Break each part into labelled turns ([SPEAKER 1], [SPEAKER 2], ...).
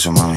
[SPEAKER 1] eso, mami.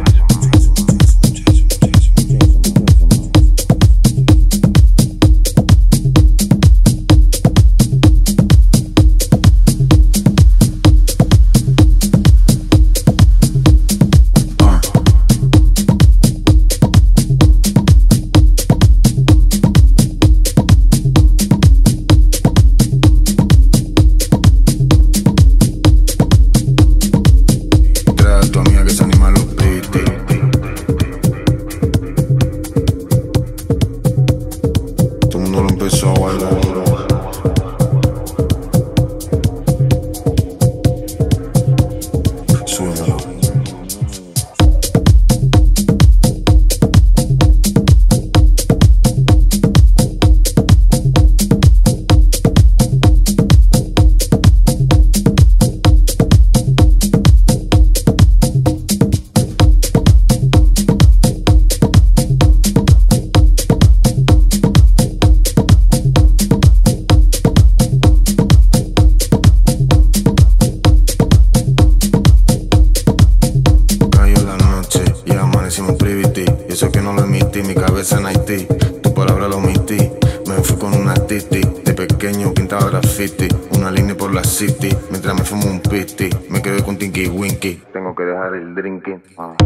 [SPEAKER 2] Mi cabeza en Haití, tu palabra lo omití. Me fui con una titi, de pequeño pintaba graffiti, una línea por la city, mientras me fumo un pisti. Me quedé con Tinky Winky, tengo que dejar el drinking.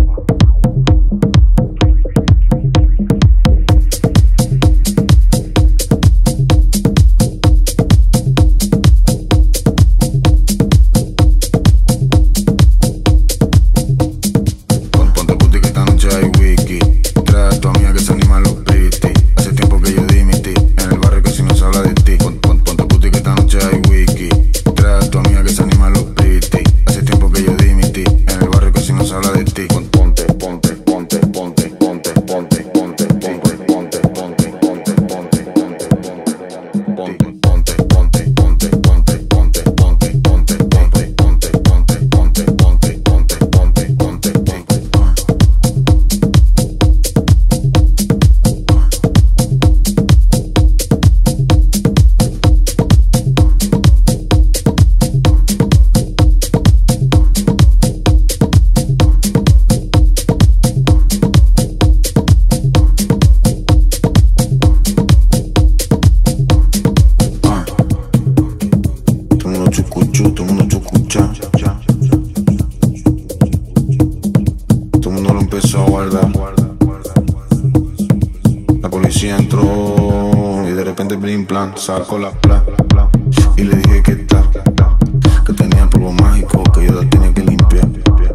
[SPEAKER 2] La policía entró y de repente bling plan sacó la pla y le dije que tenía polvo mágico que yo la tenía que limpiar.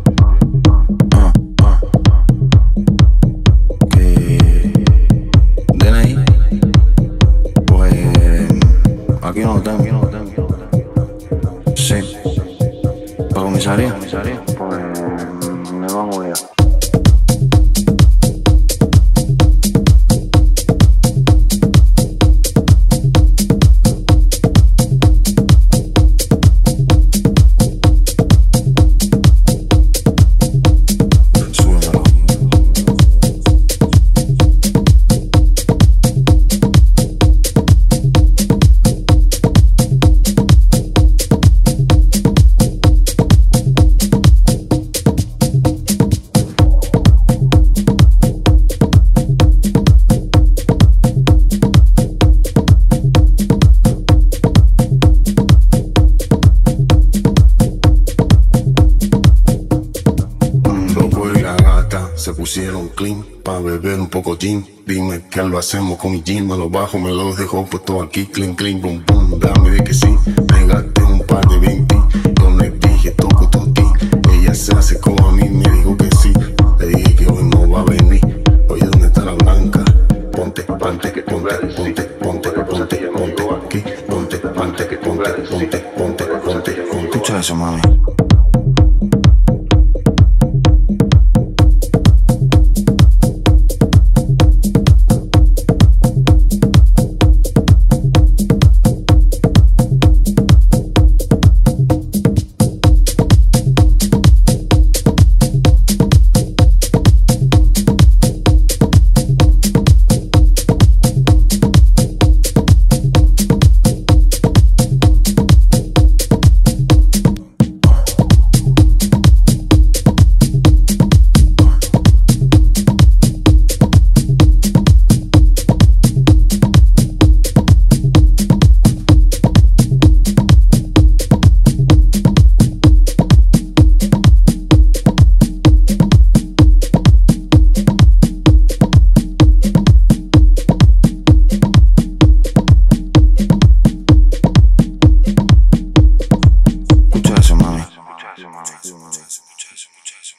[SPEAKER 2] Que DNI, pues aquí no lo tengo. Sí, para comisaría, pues me van a odiar. Se pusieron clean pa' beber un poco gin. Dime que lo hacemos con mi jean. Me lo bajo, me lo dejo puesto aquí. Clean, clean, boom, boom. Dame de que sí. Me gasté un par de 20. Yo le dije toco toti. Ella se acercó a mí, me dijo que sí. Le dije que hoy no va a venir. Oye, ¿dónde está la blanca? Ponte, ponte, ponte, ponte, ponte, ponte, ponte aquí. Ponte, ponte, ponte, ponte, ponte, ponte.
[SPEAKER 1] Escucha eso, mami.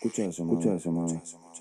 [SPEAKER 1] Escucha eso, mano.